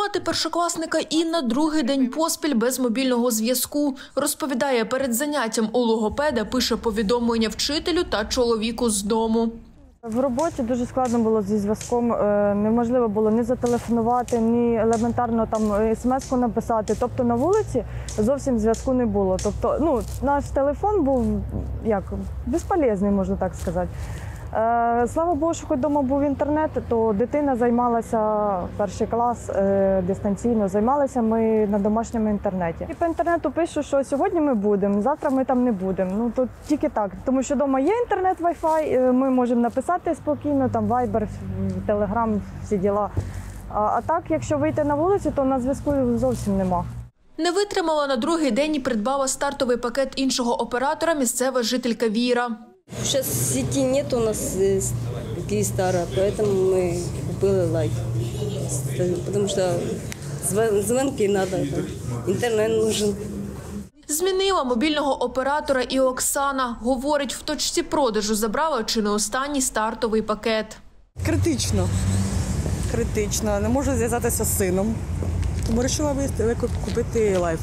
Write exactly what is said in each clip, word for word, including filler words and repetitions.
Мати першокласника Інна другий день поспіль без мобільного зв'язку. Розповідає, перед заняттям у логопеда пише повідомлення вчителю та чоловіку з дому. В роботі дуже складно було зі зв'язком, неможливо було ні зателефонувати, ні елементарно там смс-ку написати. Тобто на вулиці зовсім зв'язку не було. Тобто, ну, наш телефон був як безполезний, можна так сказати. Слава Богу, що хоч вдома був інтернет, то дитина займалася, перший клас, дистанційно, займалися ми на домашньому інтернеті. І по інтернету пишу, що сьогодні ми будемо, завтра ми там не будемо. Ну, то тільки так, тому що вдома є інтернет, вай-фай, ми можемо написати спокійно, там Viber, Telegram, всі діла. А, а так, якщо вийти на вулицю, то на зв'язку зовсім нема. Не витримала на другий день і придбала стартовий пакет іншого оператора місцева жителька Віра. Сейчас сети нет у нас Киевстара, поэтому мы купили лайт. Потому что звонки надо, интернет нужен. Змінила мобільного оператора і Оксана. Говорить, в точці продажу забрала чи не останній стартовий пакет. Критично. Критично. Не можу зв'язатися з сином. Тому вирішила купити лайф.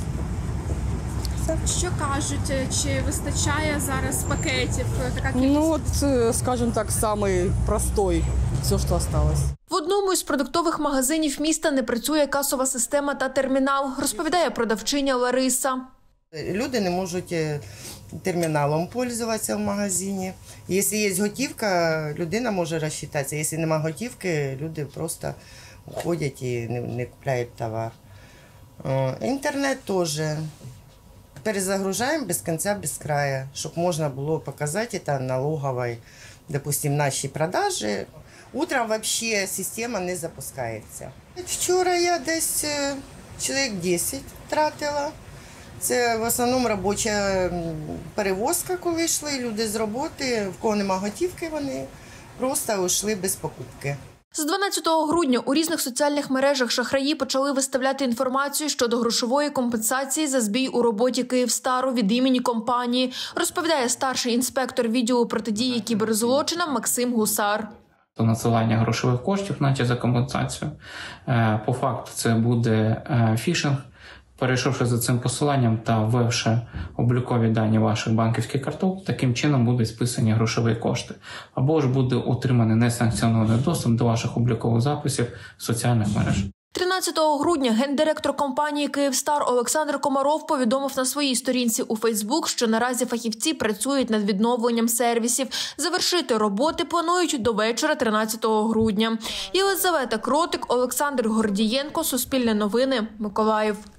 Що кажуть, чи вистачає зараз пакетів? Така кількість? Ну, от, скажімо так, самий простой, все, що залишилось. В одному із продуктових магазинів міста не працює касова система та термінал, розповідає продавчиня Лариса. Люди не можуть терміналом пользуватися в магазині. Якщо є готівка, людина може розчитатися. Якщо немає готівки, люди просто уходять і не, не купляють товар. Інтернет теж. Перезагружаем без конца, без края, чтобы можно было показать это налоговой, допустим, наши продажи. Утром вообще система не запускається. Вчора я десь чоловік десять тратила. Це в основному робоча перевозка, коли йшли люди з роботи, в кого нема готівки, вони просто йшли без покупки. З дванадцятого грудня у різних соціальних мережах шахраї почали виставляти інформацію щодо грошової компенсації за збій у роботі Київстару від імені компанії, розповідає старший інспектор відділу протидії кіберзлочинам Максим Гусар. Надсилання грошових коштів, наче за компенсацію. По факту це буде фішинг. Перейшовши за цим посиланням та ввівши облікові дані ваших банківських карток, таким чином будуть списані грошові кошти. Або ж буде отриманий несанкціонований доступ до ваших облікових записів в соціальних мережах. тринадцятого грудня гендиректор компанії «Київстар» Олександр Комаров повідомив на своїй сторінці у Фейсбук, що наразі фахівці працюють над відновленням сервісів. Завершити роботи планують до вечора тринадцятого грудня. Єлизавета Кротик, Олександр Гордієнко, Суспільне новини, Миколаїв.